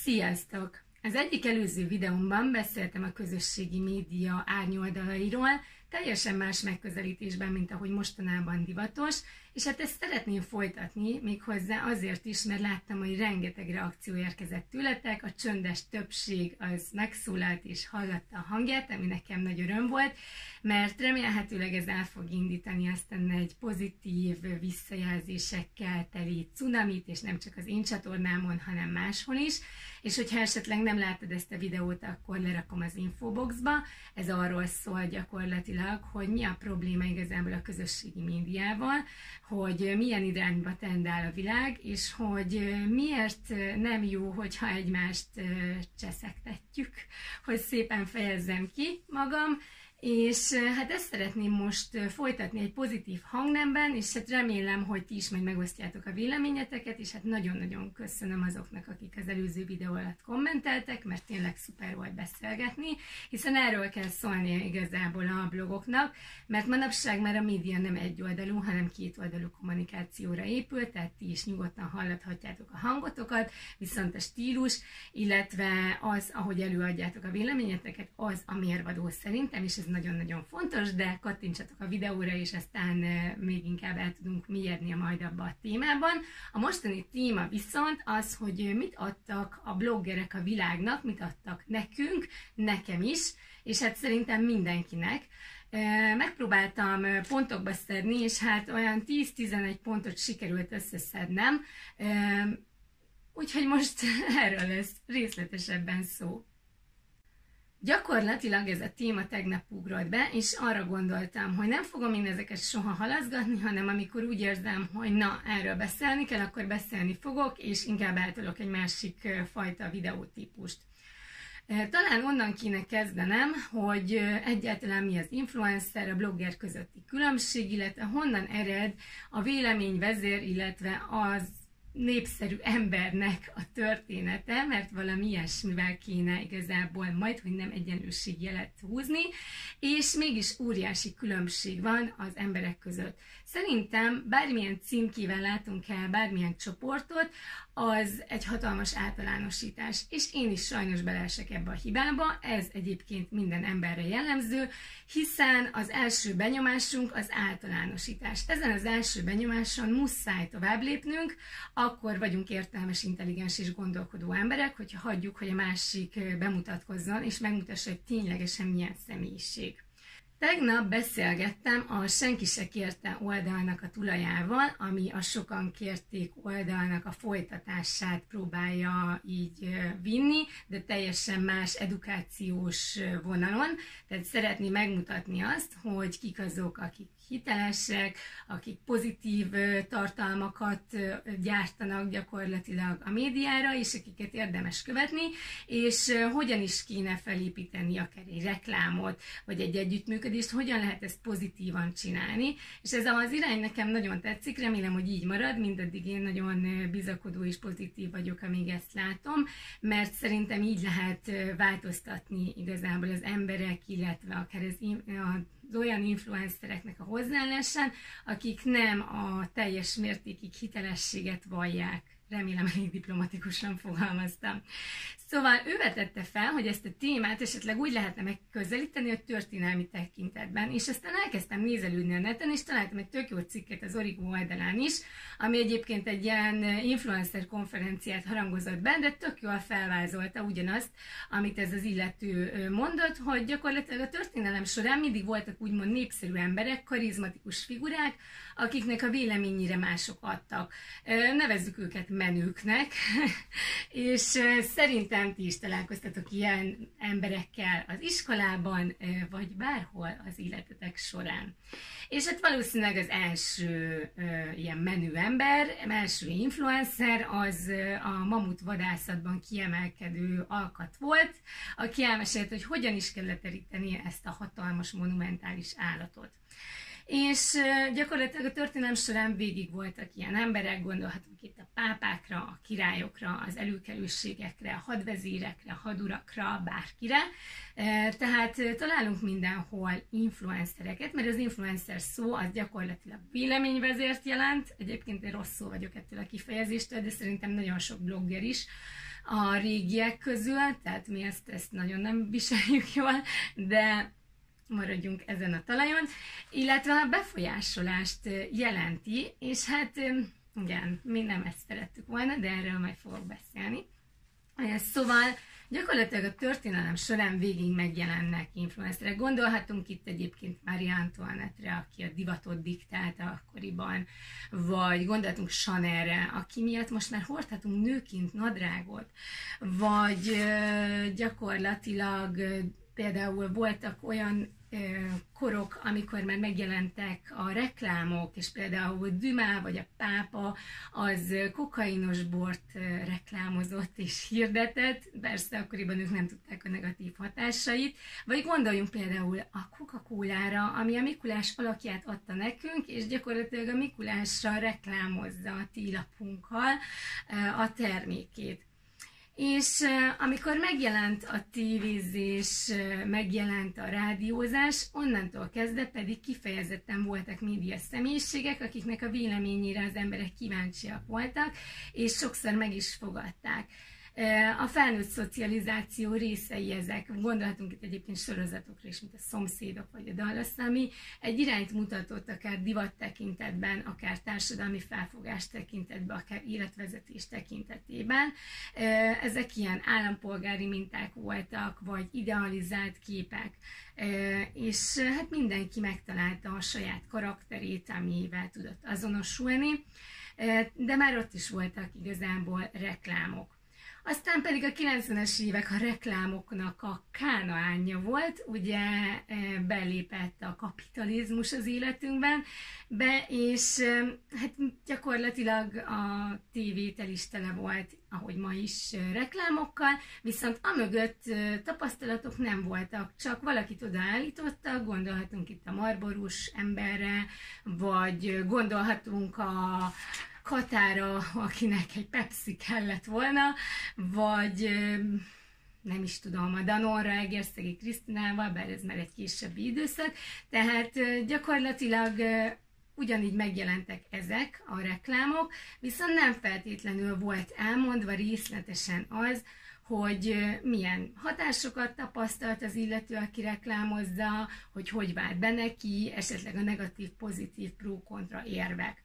Sziasztok! Az egyik előző videómban beszéltem a közösségi média árnyoldalairól, teljesen más megközelítésben, mint ahogy mostanában divatos, és hát ezt szeretném folytatni, méghozzá azért is, mert láttam, hogy rengeteg reakció érkezett tőletek, a csöndes többség az megszólalt és hallatta a hangját, ami nekem nagy öröm volt, mert remélhetőleg ez el fog indítani aztán egy pozitív visszajelzésekkel teli cunamit, és nem csak az én csatornámon, hanem máshol is. És hogyha esetleg nem láttad ezt a videót, akkor lerakom az infoboxba. Ez arról szól gyakorlatilag, hogy mi a probléma igazából a közösségi médiával, hogy milyen irányba tendál a világ, és hogy miért nem jó, hogyha egymást cseszegtetjük, hogy szépen fejezzem ki magam. És hát ezt szeretném most folytatni egy pozitív hangnemben, és hát remélem, hogy ti is majd megosztjátok a véleményeteket, és hát nagyon-nagyon köszönöm azoknak, akik az előző videó alatt kommenteltek, mert tényleg szuper volt beszélgetni, hiszen erről kell szólnia igazából a blogoknak, mert manapság már a média nem egyoldalú, hanem kétoldalú kommunikációra épül, tehát ti is nyugodtan hallathatjátok a hangotokat, viszont a stílus, illetve az, ahogy előadjátok a véleményeteket, az a mérvadó szerintem, és ez nagyon-nagyon fontos, de kattintsatok a videóra, és aztán még inkább el tudunk mélyedni majd abba a témában. A mostani téma viszont az, hogy mit adtak a bloggerek a világnak, mit adtak nekünk, nekem is, és hát szerintem mindenkinek. Megpróbáltam pontokba szedni, és hát olyan 10-11 pontot sikerült összeszednem, úgyhogy most erről lesz részletesebben szó. Gyakorlatilag ez a téma tegnap ugrott be, és arra gondoltam, hogy nem fogom én ezeket soha halaszgatni, hanem amikor úgy érzem, hogy na, erről beszélni kell, akkor beszélni fogok, és inkább eltolok egy másik fajta videótípust. Talán onnan kéne kezdenem, hogy egyáltalán mi az influencer, a blogger közötti különbség, illetve honnan ered a véleményvezér, illetve az népszerű embernek a története, mert valami ilyesmivel kéne igazából majd, hogy nem egyenlőségjelet húzni, és mégis óriási különbség van az emberek között. Szerintem bármilyen címkével látunk el bármilyen csoportot, az egy hatalmas általánosítás, és én is sajnos beleesek ebbe a hibába, ez egyébként minden emberre jellemző, hiszen az első benyomásunk az általánosítás. Ezen az első benyomáson muszáj tovább lépnünk, akkor vagyunk értelmes, intelligens és gondolkodó emberek, hogyha hagyjuk, hogy a másik bemutatkozzon, és megmutassa, hogy ténylegesen milyen személyiség. Tegnap beszélgettem a Senki se kérte oldalnak a tulajával, ami a Sokan kérték oldalnak a folytatását próbálja így vinni, de teljesen más edukációs vonalon. Tehát szeretné megmutatni azt, hogy kik azok, akik hitelesek, akik pozitív tartalmakat gyártanak gyakorlatilag a médiára, és akiket érdemes követni, és hogyan is kéne felépíteni akár egy reklámot, vagy egy együttműködést, hogyan lehet ezt pozitívan csinálni. És ez az irány nekem nagyon tetszik, remélem, hogy így marad, mindaddig én nagyon bizakodó és pozitív vagyok, amíg ezt látom, mert szerintem így lehet változtatni igazából az emberek, illetve akár az olyan influencereknek a hozzáállásán, akik nem a teljes mértékig hitelességet vallják. Remélem, elég diplomatikusan fogalmaztam. Szóval ő vetette fel, hogy ezt a témát esetleg úgy lehetne megközelíteni, hogy történelmi tekintetben, és aztán elkezdtem nézelődni a neten, és találtam egy tök jó cikket az Origo oldalán is, ami egyébként egy ilyen influencer konferenciát harangozott be, de tök jól felvázolta ugyanazt, amit ez az illető mondott, hogy gyakorlatilag a történelem során mindig voltak úgymond népszerű emberek, karizmatikus figurák, akiknek a véleményére mások adtak. Nevezzük őket menőknek, és szerintem ti is találkoztatok ilyen emberekkel az iskolában, vagy bárhol az életetek során. És hát valószínűleg az első ilyen menő ember, első influencer, az a mamut vadászatban kiemelkedő alkat volt, aki elmesélt, hogy hogyan is kell leteríteni ezt a hatalmas, monumentális állatot. És gyakorlatilag a történelem során végig voltak ilyen emberek, gondolhatunk itt a pápákra, a királyokra, az előkelőségekre, a hadvezérekre, a hadurakra, bárkire. Tehát találunk mindenhol influencereket, mert az influencer szó az gyakorlatilag véleményvezért jelent. Egyébként én rosszul vagyok ettől a kifejezéstől, de szerintem nagyon sok blogger is a régiek közül, tehát mi ezt nagyon nem viseljük jól, de maradjunk ezen a talajon, illetve a befolyásolást jelenti, és hát igen, mi nem ezt szerettük volna, de erről majd fogok beszélni. Szóval gyakorlatilag a történelem során végig megjelennek influencerek. Gondolhatunk itt egyébként Marie Antoinette-re, aki a divatot diktálta akkoriban, vagy gondolhatunk Chanelre, aki miatt most már hordhatunk nőként nadrágot, vagy gyakorlatilag például voltak olyan korok, amikor már megjelentek a reklámok, és például Dumas vagy a pápa az kokainos bort reklámozott és hirdetett, persze akkoriban ők nem tudták a negatív hatásait, vagy gondoljunk például a Coca-Colára, ami a Mikulás alakját adta nekünk, és gyakorlatilag a Mikulásra reklámozza a tílapunkkal a termékét. És amikor megjelent a tévézés, megjelent a rádiózás, onnantól kezdve pedig kifejezetten voltak média személyiségek, akiknek a véleményére az emberek kíváncsiak voltak, és sokszor meg is fogadták. A felnőtt szocializáció részei ezek, gondolhatunk itt egyébként sorozatokra is, mint a Szomszédok vagy a Dallas, ami egy irányt mutatott akár divat tekintetben, akár társadalmi felfogás tekintetben, akár életvezetés tekintetében. Ezek ilyen állampolgári minták voltak, vagy idealizált képek, és hát mindenki megtalálta a saját karakterét, amivel tudott azonosulni, de már ott is voltak igazából reklámok. Aztán pedig a 90-es évek a reklámoknak a kánaánja volt, ugye belépett a kapitalizmus az életünkben, és hát gyakorlatilag a tévétel is tele volt, ahogy ma is, reklámokkal, viszont amögött tapasztalatok nem voltak, csak valakit odaállítottak, gondolhatunk itt a Marlborós emberre, vagy gondolhatunk a Katára, akinek egy Pepsi kellett volna, vagy nem is tudom, a Danonra, Egerszegi Krisztinával, bár ez már egy későbbi időszak, tehát gyakorlatilag ugyanígy megjelentek ezek a reklámok, viszont nem feltétlenül volt elmondva részletesen az, hogy milyen hatásokat tapasztalt az illető, aki reklámozza, hogy vált be neki, esetleg a negatív, pozitív, pro-kontra érvek.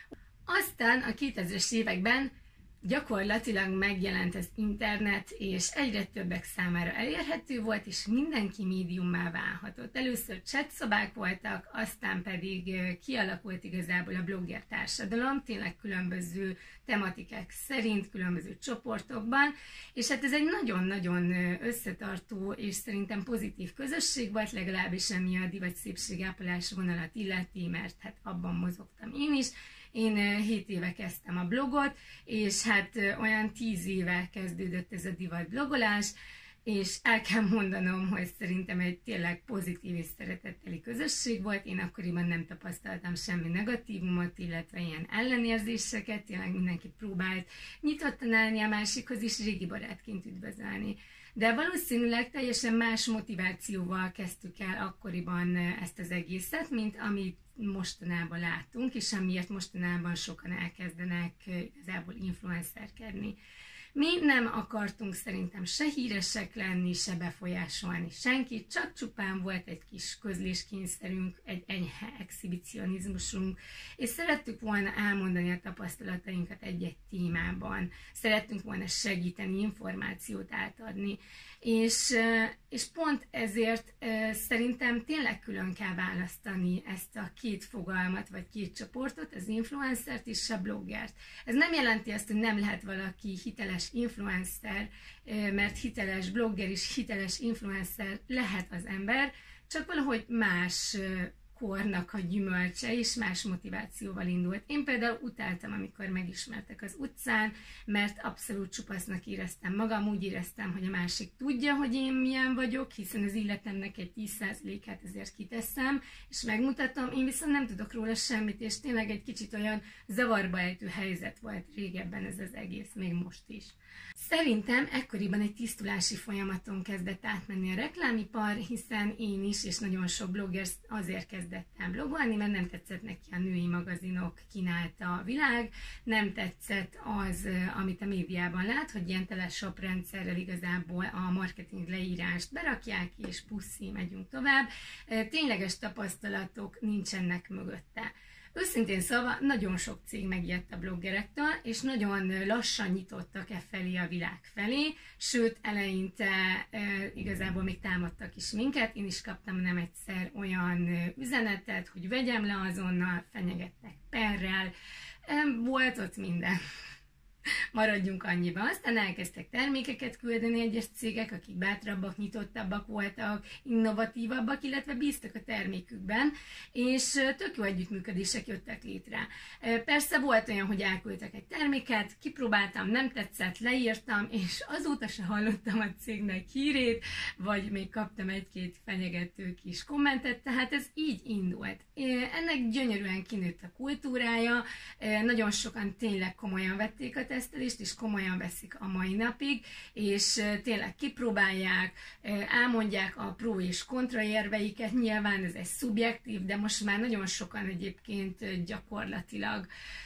Aztán a 2000-es években gyakorlatilag megjelent az internet, és egyre többek számára elérhető volt, és mindenki médiummá válhatott. Először chatszobák voltak, aztán pedig kialakult igazából a blogger társadalom, tényleg különböző tematikák szerint, különböző csoportokban, és hát ez egy nagyon-nagyon összetartó és szerintem pozitív közösség volt, legalábbis ami a divat szépségápolás vonalat illeti, mert hát abban mozogtam én is. Én 7 éve kezdtem a blogot, és hát olyan 10 éve kezdődött ez a divat blogolás, és el kell mondanom, hogy szerintem egy tényleg pozitív és szeretetteli közösség volt. Én akkoriban nem tapasztaltam semmi negatívumot, illetve ilyen ellenérzéseket, tényleg mindenki próbált nyitottan állni a másikhoz is, régi barátként üdvözölni. De valószínűleg teljesen más motivációval kezdtük el akkoriban ezt az egészet, mint amit mostanában látunk, és amiért mostanában sokan elkezdenek igazából influencerkedni. Mi nem akartunk szerintem se híresek lenni, se befolyásolni senkit, csak csupán volt egy kis közléskényszerünk, egy enyhe exhibicionizmusunk, és szerettük volna elmondani a tapasztalatainkat egy-egy témában. Szerettünk volna segíteni, információt átadni, és pont ezért szerintem tényleg külön kell választani ezt a két fogalmat, vagy két csoportot, az influencert és a bloggert. Ez nem jelenti azt, hogy nem lehet valaki hiteles influencer, mert hiteles blogger és hiteles influencer lehet az ember, csak valahogy más kornak a gyümölcse és más motivációval indult. Én például utáltam, amikor megismertek az utcán, mert abszolút csupasznak éreztem magam, úgy éreztem, hogy a másik tudja, hogy én milyen vagyok, hiszen az életemnek egy 10%-át ezért kiteszem, és megmutatom, én viszont nem tudok róla semmit, és tényleg egy kicsit olyan zavarba ejtő helyzet volt régebben ez az egész, még most is. Szerintem ekkoriban egy tisztulási folyamaton kezdett átmenni a reklámipar, hiszen én is, és nagyon sok blogger azért kezd kezdett el blogolni, mert nem tetszett neki a női magazinok kínálta a világ, nem tetszett az, amit a médiában lát, hogy ilyen teleshop rendszerrel igazából a marketing leírást berakják, és puszi, megyünk tovább. Tényleges tapasztalatok nincsenek mögötte. Őszintén szólva, nagyon sok cég megijedt a bloggerektől, és nagyon lassan nyitottak felé a világ felé, sőt, eleinte igazából még támadtak is minket, én is kaptam nem egyszer olyan üzenetet, hogy vegyem le azonnal, fenyegettek perrel, volt ott minden. Maradjunk annyiba. Aztán elkezdtek termékeket küldeni egyes cégek, akik bátrabbak, nyitottabbak voltak, innovatívabbak, illetve bíztak a termékükben, és tök jó együttműködések jöttek létre. Persze volt olyan, hogy elküldtek egy terméket, kipróbáltam, nem tetszett, leírtam, és azóta se hallottam a cégnek hírét, vagy még kaptam egy-két fenyegető kis kommentet, tehát ez így indult. Ennek gyönyörűen kinőtt a kultúrája, nagyon sokan tényleg komolyan vették a tesztelést, és komolyan veszik a mai napig, és tényleg kipróbálják, elmondják a pro és kontra érveiket, nyilván ez egy szubjektív, de most már nagyon sokan egyébként gyakorlatilag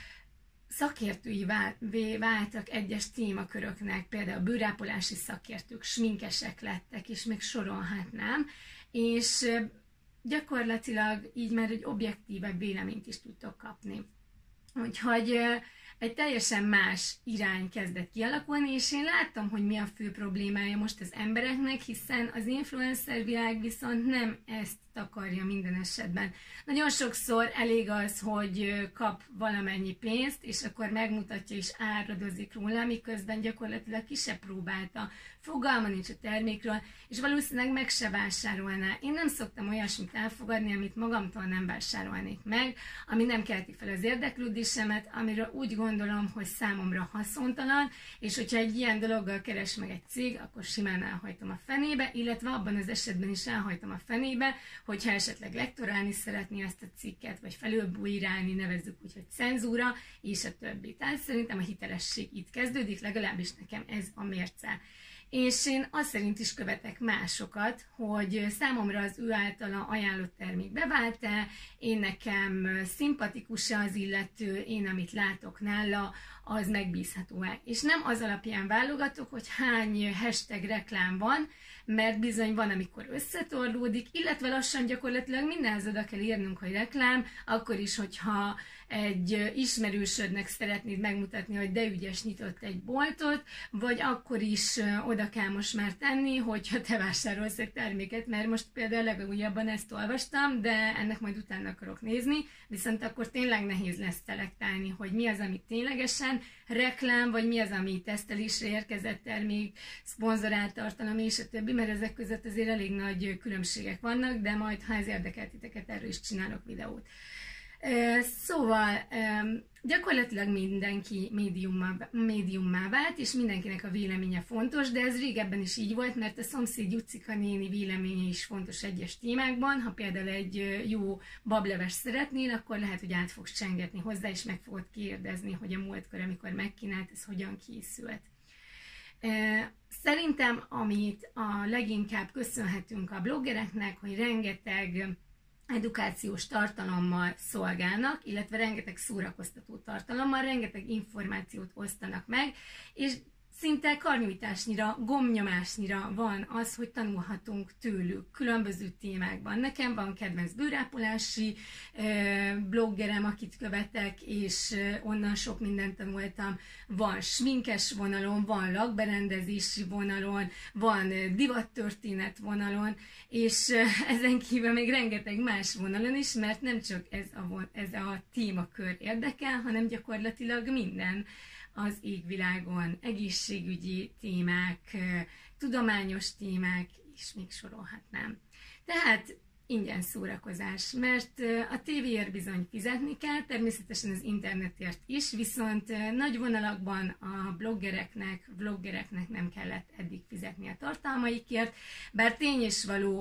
szakértői váltak egyes témaköröknek, például bőrápolási szakértők, sminkesek lettek, és még sorolhatnám, és gyakorlatilag így már egy objektívebb véleményt is tudtok kapni. Úgyhogy egy teljesen más irány kezdett kialakulni, és én láttam, hogy mi a fő problémája most az embereknek, hiszen az influencer világ viszont nem ezt takarja minden esetben. Nagyon sokszor elég az, hogy kap valamennyi pénzt, és akkor megmutatja és áradozik róla, miközben gyakorlatilag ki se próbálta, fogalma nincs a termékről, és valószínűleg meg se vásárolná. Én nem szoktam olyasmit elfogadni, amit magamtól nem vásárolnék meg, ami nem kelti fel az érdeklődésemet, amiről úgy gondolom, hogy számomra haszontalan, és hogyha egy ilyen dologgal keres meg egy cég, akkor simán elhajtom a fenébe, illetve abban az esetben is elhajtom a fenébe, hogyha esetleg lektorálni szeretné ezt a cikket, vagy felülbújrálni, nevezzük úgy, hogy cenzúra, és a többi. Tehát szerintem a hitelesség itt kezdődik, legalábbis nekem ez a mérce. És én azt szerint is követek másokat, hogy számomra az ő általa ajánlott termék bevált-e, én nekem szimpatikus-e az illető, én amit látok nála, az megbízható-e. És nem az alapján válogatok, hogy hány hashtag reklám van, mert bizony van, amikor összetorlódik, illetve lassan gyakorlatilag mindenhez oda kell írnunk, hogy reklám, akkor is, hogyha egy ismerősödnek szeretnéd megmutatni, hogy de ügyes, nyitott egy boltot, vagy akkor is oda kell most már tenni, hogyha te vásárolsz egy terméket, mert most például legújabban ezt olvastam, de ennek majd utána akarok nézni, viszont akkor tényleg nehéz lesz szelektálni, hogy mi az, ami ténylegesen reklám, vagy mi az, ami tesztelésre érkezett termék, szponzorált tartalom és a többi, mert ezek között azért elég nagy különbségek vannak, de majd, ha ez érdekel titeket, erről is csinálok videót. Szóval gyakorlatilag mindenki médiummá vált, és mindenkinek a véleménye fontos, de ez régebben is így volt, mert a szomszéd Jucika néni véleménye is fontos egyes témákban. Ha például egy jó bableves szeretnél, akkor lehet, hogy át fogsz csengetni hozzá, és meg fogod kérdezni, hogy a múltkor, amikor megkínált, ez hogyan készült. Szerintem, amit a leginkább köszönhetünk a bloggereknek, hogy rengeteg edukációs tartalommal szolgálnak, illetve rengeteg szórakoztató tartalommal, rengeteg információt osztanak meg, és szinte karnyújtásnyira, gombnyomásnyira van az, hogy tanulhatunk tőlük különböző témákban. Nekem van kedvenc bőrápolási bloggerem, akit követek, és onnan sok mindent tanultam. Van sminkes vonalon, van lakberendezési vonalon, van divattörténet vonalon, és ezen kívül még rengeteg más vonalon is, mert nem csak ez a témakör érdekel, hanem gyakorlatilag minden az égvilágon, egészségügyi témák, tudományos témák, és még sorolhatnám. Tehát ingyen szórakozás, mert a tévéért bizony fizetni kell, természetesen az internetért is, viszont nagy vonalakban a vloggereknek nem kellett eddig fizetni a tartalmaikért, bár tény is való,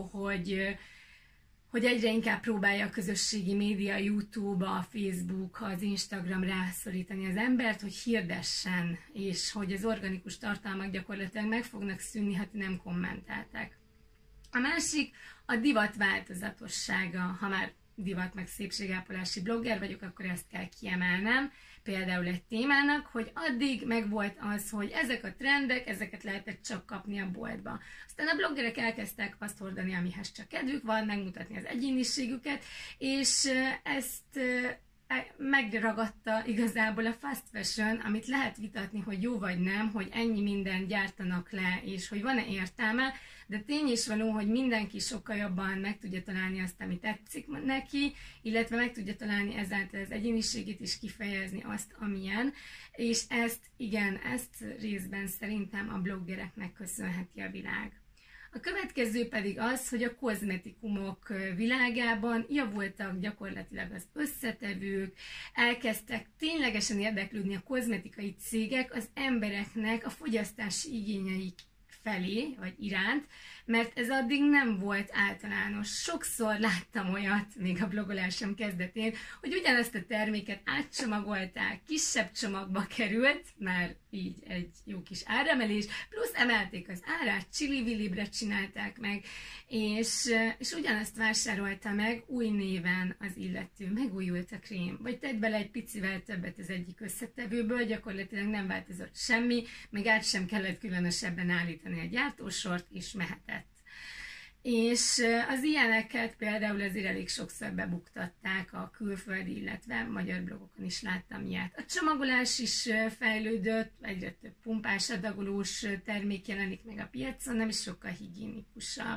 hogy egyre inkább próbálja a közösségi média, a YouTube, a Facebook, az Instagram rászorítani az embert, hogy hirdessen, és hogy az organikus tartalmak gyakorlatilag meg fognak szűnni, ha nem kommentálták. A másik a divat változatossága, ha már divat meg szépségápolási blogger vagyok, akkor ezt kell kiemelnem, például egy témának, hogy addig megvolt az, hogy ezek a trendek, ezeket lehetett csak kapni a boltba. Aztán a bloggerek elkezdtek azt hordani, amihez csak kedvük van, megmutatni az egyéniségüket, és ezt megragadta igazából a fast fashion, amit lehet vitatni, hogy jó vagy nem, hogy ennyi mindent gyártanak le, és hogy van-e értelme, de tény is való, hogy mindenki sokkal jobban meg tudja találni azt, ami tetszik neki, illetve meg tudja találni ezáltal az egyéniségét is kifejezni azt, amilyen, és ezt részben szerintem a bloggereknek köszönheti a világ. A következő pedig az, hogy a kozmetikumok világában javultak gyakorlatilag az összetevők, elkezdtek ténylegesen érdeklődni a kozmetikai cégek az embereknek a fogyasztási igényeik felé, vagy iránt, mert ez addig nem volt általános. Sokszor láttam olyat, még a blogolásom kezdetén, hogy ugyanezt a terméket átcsomagolták, kisebb csomagba került, már így egy jó kis áremelés, plusz emelték az árát, csili-vilibre csinálták meg, és ugyanezt vásárolta meg új néven az illető, megújult a krém, vagy tett bele egy picivel többet az egyik összetevőből, gyakorlatilag nem változott semmi, meg át sem kellett különösebben állítani a gyártósort, és mehetett. És az ilyeneket például azért elég sokszor bebuktatták a külföldi, illetve magyar blogokon is láttam ilyet. A csomagolás is fejlődött, egyre több pumpás, adagolós termék jelenik meg a piacon, nem is sokkal higiénikusabb.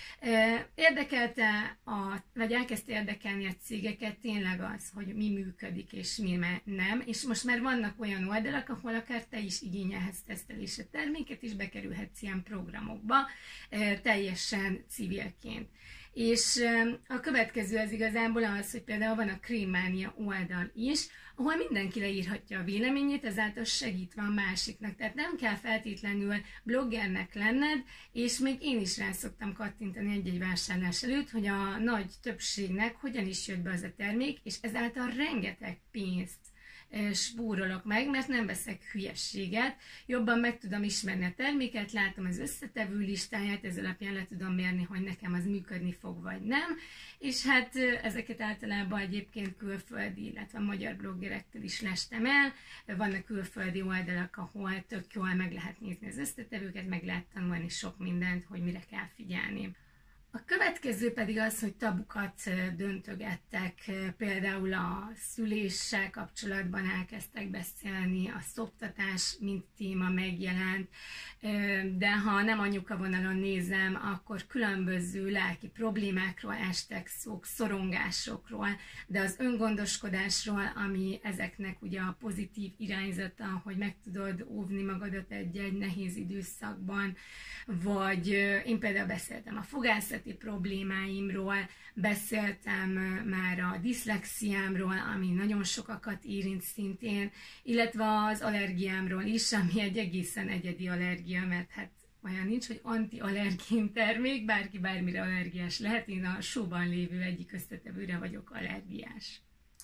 Vagy elkezdte érdekelni a cégeket tényleg az, hogy mi működik és mi nem, és most már vannak olyan oldalak, ahol akár te is igényelhetsz tesztelésre terméket, és bekerülhetsz ilyen programokba teljesen civilként. És a következő az igazából az, hogy például van a Krémmánia oldal is, ahol mindenki leírhatja a véleményét, ezáltal segítve a másiknak. Tehát nem kell feltétlenül bloggernek lenned, és még én is rá szoktam kattintani egy-egy vásárlás előtt, hogy a nagy többségnek hogyan is jött be az a termék, és ezáltal rengeteg pénzt spórolok meg, mert nem veszek hülyességet, jobban meg tudom ismerni a terméket, látom az összetevő listáját, ez alapján le tudom mérni, hogy nekem az működni fog, vagy nem, és hát ezeket általában egyébként külföldi, illetve magyar bloggerektől is lestem el, vannak külföldi oldalak, ahol tök jól meg lehet nézni az összetevőket, meg lehet tanulni sok mindent, hogy mire kell figyelni. A következő pedig az, hogy tabukat döntögettek, például a szüléssel kapcsolatban elkezdtek beszélni, a szoptatás mint téma megjelent, de ha nem anyuka vonalon nézem, akkor különböző lelki problémákról estek szók, szorongásokról, de az öngondoskodásról, ami ezeknek ugye a pozitív irányzata, hogy meg tudod óvni magadat egy nehéz időszakban, vagy én például beszéltem a fogászati problémáimról, beszéltem már a diszlexiámról, ami nagyon sokakat érint szintén, illetve az allergiámról is, ami egy egészen egyedi allergia, mert hát olyan nincs, hogy anti-allergén termék, bárki bármire allergiás lehet, én a sóban lévő egyik összetevőre vagyok allergiás.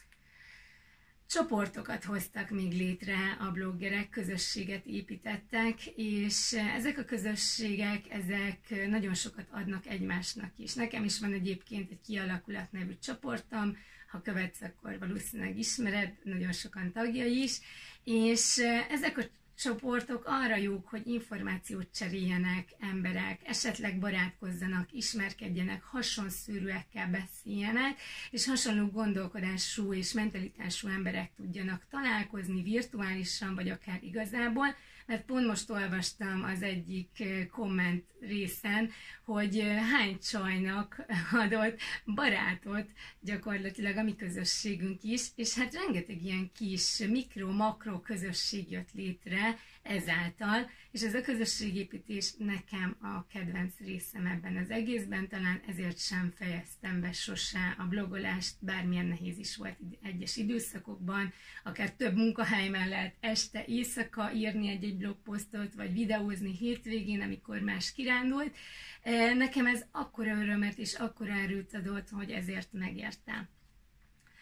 Csoportokat hoztak még létre a bloggerek, közösséget építettek, és ezek a közösségek, ezek nagyon sokat adnak egymásnak is. Nekem is van egyébként egy Kialakulat nevű csoportom, ha követsz, akkor valószínűleg ismered, nagyon sokan tagjai is, és ezek a csoportok arra jók, hogy információt cseréljenek emberek, esetleg barátkozzanak, ismerkedjenek, hasonszűrűekkel beszéljenek, és hasonló gondolkodású és mentalitású emberek tudjanak találkozni virtuálisan, vagy akár igazából, mert pont most olvastam az egyik komment részen, hogy hány csajnak adott barátot gyakorlatilag a mi közösségünk is, és hát rengeteg ilyen kis mikro-makro közösség jött létre ezáltal, és ez a közösségépítés nekem a kedvenc részem ebben az egészben, talán ezért sem fejeztem be sose a blogolást, bármilyen nehéz is volt egyes időszakokban, akár több munkahely mellett este, éjszaka írni egy blogposztot, vagy videózni hétvégén, amikor más kirándult. Nekem ez akkora örömet és akkora erőt adott, hogy ezért megértem.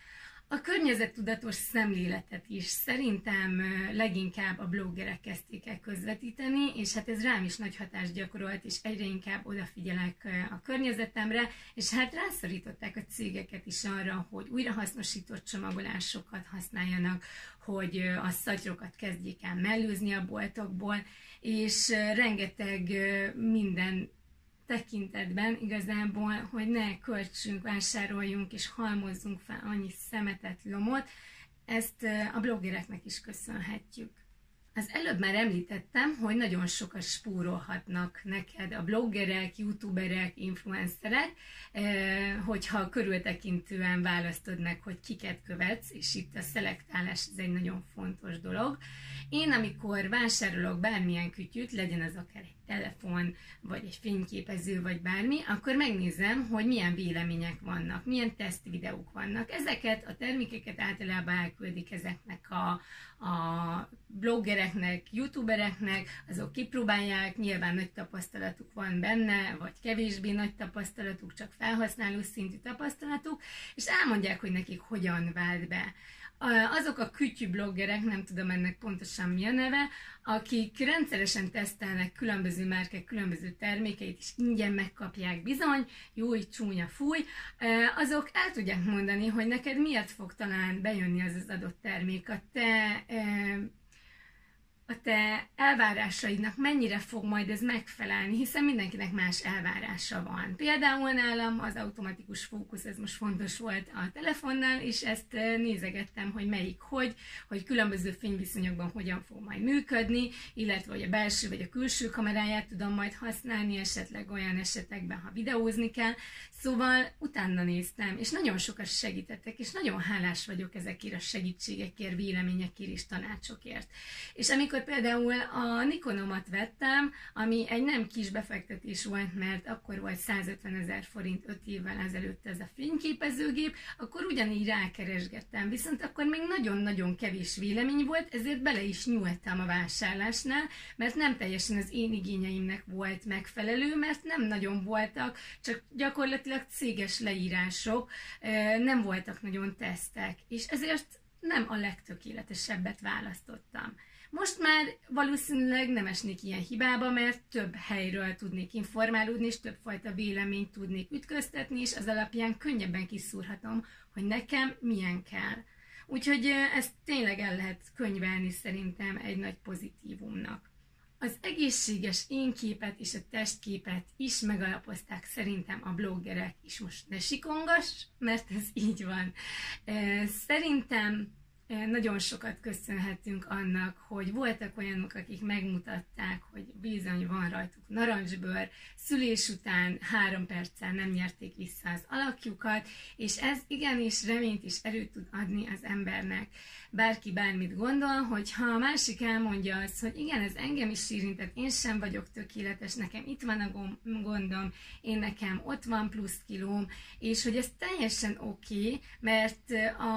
A környezettudatos szemléletet is szerintem leginkább a bloggerek kezdték el közvetíteni, és hát ez rám is nagy hatást gyakorolt, és egyre inkább odafigyelek a környezetemre, és hát rászorították a cégeket is arra, hogy újrahasznosított csomagolásokat használjanak, hogy a szatyrokat kezdjék el mellőzni a boltokból, és rengeteg minden tekintetben igazából, hogy ne költsünk, vásároljunk és halmozzunk fel annyi szemetet, lomot, ezt a bloggereknek is köszönhetjük. Az előbb már említettem, hogy nagyon sokat spórolhatnak neked a bloggerek, youtuberek, influencerek, hogyha körültekintően választod meg, hogy kiket követsz, és itt a szelektálás ez egy nagyon fontos dolog. Én, amikor vásárolok bármilyen kütyűt, legyen az akár egy telefon, vagy egy fényképező, vagy bármi, akkor megnézem, hogy milyen vélemények vannak, milyen tesztvideók vannak. Ezeket a termékeket általában elküldik ezeknek a bloggereknek, youtubereknek, azok kipróbálják, nyilván nagy tapasztalatuk van benne, vagy kevésbé nagy tapasztalatuk, csak felhasználó szintű tapasztalatuk, és elmondják, hogy nekik hogyan vált be. Azok a kütyűbloggerek, nem tudom ennek pontosan mi a neve, akik rendszeresen tesztelnek különböző márkák, különböző termékeit, és ingyen megkapják bizony, jó, csúnya, fúj, azok el tudják mondani, hogy neked miért fog talán bejönni az az adott termék, a te elvárásaidnak mennyire fog majd ez megfelelni, hiszen mindenkinek más elvárása van. Például nálam az automatikus fókusz, ez most fontos volt a telefonnál, és ezt nézegettem, hogy melyik hogy különböző fényviszonyokban hogyan fog majd működni, illetve hogy a belső vagy a külső kameráját tudom majd használni, esetleg olyan esetekben, ha videózni kell. Szóval utána néztem, és nagyon sokat segítettek, és nagyon hálás vagyok ezekért a segítségekért, véleményekért és tanácsokért. És amikor például a Nikonomat vettem, ami egy nem kis befektetés volt, mert akkor volt 150 000 forint 5 évvel ezelőtt ez a fényképezőgép, akkor ugyanígy rákeresgettem, viszont akkor még nagyon-nagyon kevés vélemény volt, ezért bele is nyúltam a vásárlásnál, mert nem teljesen az én igényeimnek volt megfelelő, mert nem nagyon voltak, csak gyakorlatilag céges leírások, nem voltak nagyon tesztek, és ezért nem a legtökéletesebbet választottam. Most már valószínűleg nem esnék ilyen hibába, mert több helyről tudnék informálódni, és többfajta véleményt tudnék ütköztetni, és az alapján könnyebben kiszúrhatom, hogy nekem milyen kell. Úgyhogy ezt tényleg el lehet könyvelni szerintem egy nagy pozitívumnak. Az egészséges énképet és a testképet is megalapozták szerintem a bloggerek is. Most ne sikongass, mert ez így van. Szerintem nagyon sokat köszönhetünk annak, hogy voltak olyanok, akik megmutatták, hogy bizony van rajtuk narancsbőr, szülés után 3 perccel nem nyerték vissza az alakjukat, és ez igenis reményt és erőt tud adni az embernek. Bárki bármit gondol, hogyha a másik elmondja azt, hogy igen, ez engem is érintett, én sem vagyok tökéletes, nekem itt van a gondom, én nekem ott van plusz kilóm, és hogy ez teljesen oké, mert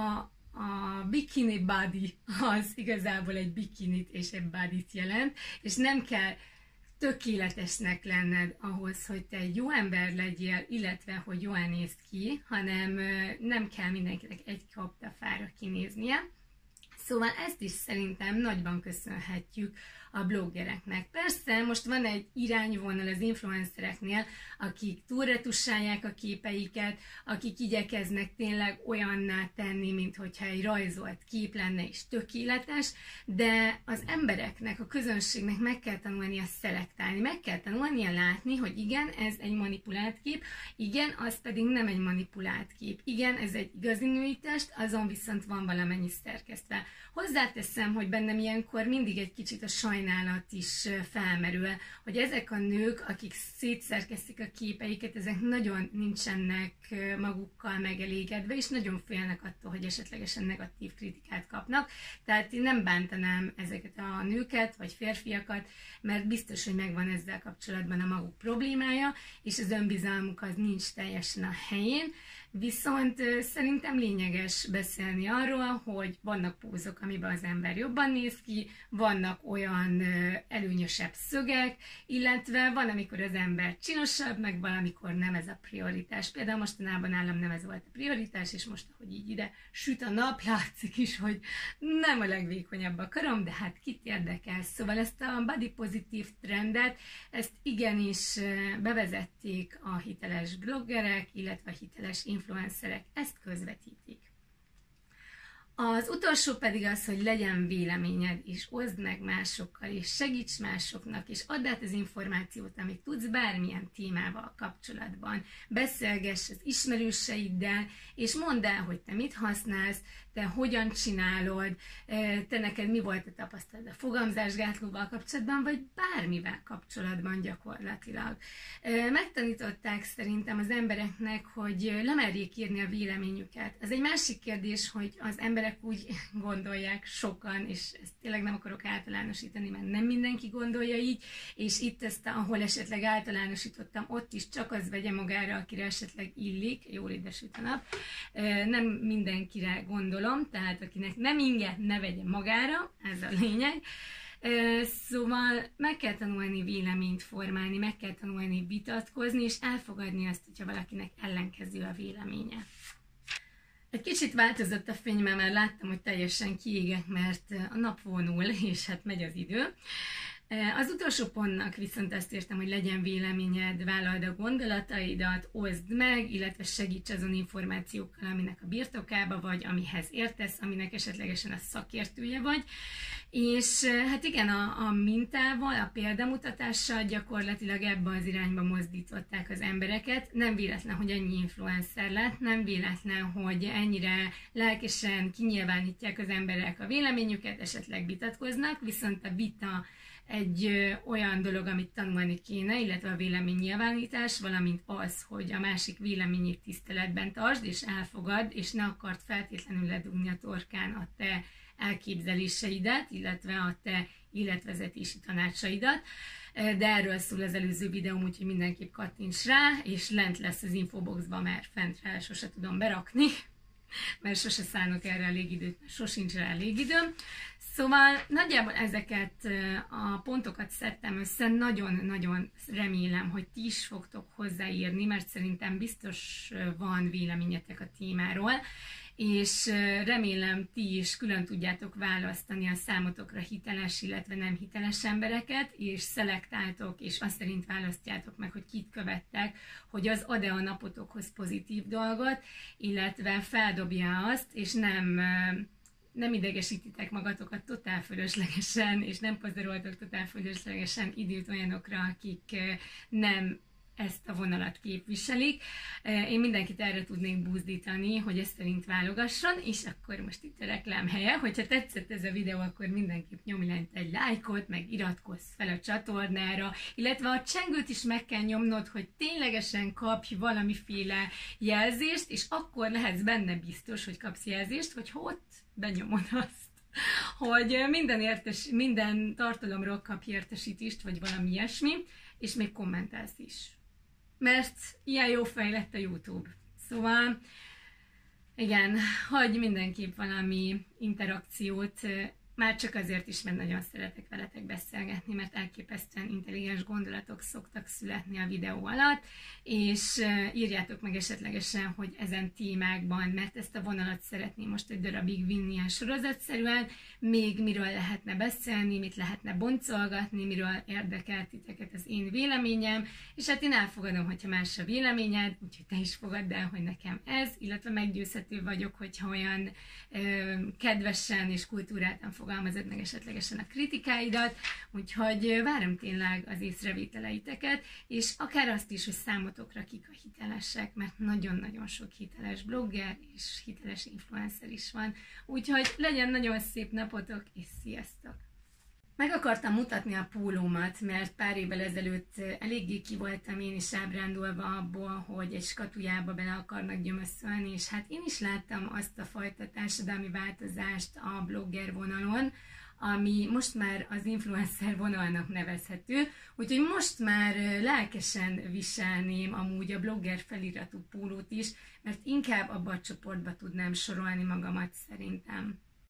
a bikini body az igazából egy bikinit és egy bodyt jelent, és nem kell tökéletesnek lenned ahhoz, hogy te egy jó ember legyél, illetve hogy jól nézd ki, hanem nem kell mindenkinek egy kaptafára kinéznie. Szóval ezt is szerintem nagyban köszönhetjük a bloggereknek. Persze, most van egy irányvonal az influencereknél, akik túlretussálják a képeiket, akik igyekeznek tényleg olyanná tenni, mint hogyha egy rajzolt kép lenne és tökéletes, de az embereknek, a közönségnek meg kell tanulnia szelektálni, meg kell tanulnia látni, hogy igen, ez egy manipulált kép, igen, az pedig nem egy manipulált kép, igen, ez egy igazi női test, azon viszont van valamennyi szerkesztve. Hozzáteszem, hogy bennem ilyenkor mindig egy kicsit a sajnálat is felmerül, hogy ezek a nők, akik szétszerkesztik a képeiket, ezek nagyon nincsenek magukkal megelégedve, és nagyon félnek attól, hogy esetlegesen negatív kritikát kapnak. Tehát én nem bántanám ezeket a nőket, vagy férfiakat, mert biztos, hogy megvan ezzel kapcsolatban a maguk problémája, és az önbizalmuk az nincs teljesen a helyén. Viszont szerintem lényeges beszélni arról, hogy vannak pózok, amiben az ember jobban néz ki, vannak olyan előnyösebb szögek, illetve van, amikor az ember csinosabb, meg valamikor nem ez a prioritás. Például mostanában nálam nem ez volt a prioritás, és most, ahogy így ide süt a nap, látszik is, hogy nem a legvékonyabb a karom, de hát kit érdekel. Szóval ezt a body pozitív trendet, ezt igenis bevezették a hiteles bloggerek, illetve a hiteles influencerek, ezt közvetítik. Az utolsó pedig az, hogy legyen véleményed, és oszd meg másokkal, és segíts másoknak, és add át az információt, amit tudsz bármilyen témával kapcsolatban. Beszélgess az ismerőseiddel, és mondd el, hogy te mit használsz, te hogyan csinálod, te neked mi volt a tapasztalat a fogamzásgátlóval kapcsolatban, vagy bármivel kapcsolatban gyakorlatilag. Megtanították szerintem az embereknek, hogy lemerjék írni a véleményüket. Ez egy másik kérdés, hogy az emberek úgy gondolják sokan, és ezt tényleg nem akarok általánosítani, mert nem mindenki gondolja így, és itt ezt, ahol esetleg általánosítottam, ott is csak az vegye magára, akire esetleg illik, jól ide süt a nap. Nem mindenkire gondolom, tehát akinek nem inge, ne vegye magára, ez a lényeg. Szóval meg kell tanulni véleményt formálni, meg kell tanulni vitatkozni, és elfogadni azt, hogyha valakinek ellenkező a véleménye. Egy kicsit változott a fényem, mert láttam, hogy teljesen kiégek, mert a nap vonul, és hát megy az idő. Az utolsó pontnak viszont azt értem, hogy legyen véleményed, vállald a gondolataidat, oszd meg, illetve segíts azon információkkal, aminek a birtokába vagy, amihez értesz, aminek esetlegesen a szakértője vagy. És hát igen, a mintával, a példamutatással gyakorlatilag ebbe az irányba mozdították az embereket. Nem véletlen, hogy ennyi influencer lett, nem véletlen, hogy ennyire lelkesen kinyilvánítják az emberek a véleményüket, esetleg vitatkoznak, viszont a vita egy olyan dolog, amit tanulni kéne, illetve a véleménynyilvánítás, valamint az, hogy a másik véleményét tiszteletben tartsd, és elfogad, és ne akard feltétlenül ledugni a torkán a te elképzeléseidet, illetve a te életvezetési tanácsaidat. De erről szól az előző videóm, úgyhogy mindenképp kattints rá, és lent lesz az infoboxban, mert fentre sose tudom berakni, mert sose szánok erre elég időt, mert sosincs rá elég időm. Szóval nagyjából ezeket a pontokat szedtem össze, nagyon-nagyon remélem, hogy ti is fogtok hozzáírni, mert szerintem biztos van véleményetek a témáról, és remélem ti is külön tudjátok választani a számotokra hiteles, illetve nem hiteles embereket, és szelektáltok, és azt szerint választjátok meg, hogy kit követtek, hogy az ad-e a napotokhoz pozitív dolgot, illetve feldobja azt, és nem idegesítitek magatokat totál fölöslegesen, és nem pazaroltok totál fölöslegesen időt olyanokra, akik nem ezt a vonalat képviselik. Én mindenkit erre tudnék buzdítani, hogy ezt szerint válogasson, és akkor most itt a reklám helye, hogyha tetszett ez a videó, akkor mindenképp nyomj lent egy lájkot, meg iratkozz fel a csatornára, illetve a csengőt is meg kell nyomnod, hogy ténylegesen kapj valamiféle jelzést, és akkor lehetsz benne biztos, hogy kapsz jelzést, hogy ott benyomod azt, hogy minden tartalomról kapj értesítést, vagy valami ilyesmi, és még kommentelsz is. Mert ilyen jó fej lett a YouTube. Szóval, igen, hagyj mindenképp valami interakciót, már csak azért is, mert nagyon szeretek veletek beszélgetni, mert elképesztően intelligens gondolatok szoktak születni a videó alatt, és írjátok meg esetlegesen, hogy ezen témákban, mert ezt a vonalat szeretném most egy darabig vinni ilyen sorozatszerűen, még miről lehetne beszélni, mit lehetne boncolgatni, miről érdekel titeket az én véleményem, és hát én elfogadom, hogyha más a véleményed, úgyhogy te is fogadd el, hogy nekem ez, illetve meggyőzhető vagyok, hogyha olyan kedvesen és kultúráltan fogalmazod meg esetlegesen a kritikáidat, úgyhogy várom tényleg az észrevételeiteket, és akár azt is, hogy számotokra kik a hitelesek, mert nagyon-nagyon sok hiteles blogger és hiteles influencer is van, úgyhogy legyen nagyon szép napotok, és sziasztok! Meg akartam mutatni a pólómat, mert pár évvel ezelőtt eléggé ki voltam én is ábrándulva abból, hogy egy skatujába bele akarnak gyömöszölni, és hát én is láttam azt a fajta társadalmi változást a blogger vonalon, ami most már az influencer vonalnak nevezhető, úgyhogy most már lelkesen viselném amúgy a blogger feliratú pólót is, mert inkább abba a csoportba tudnám sorolni magamat szerintem.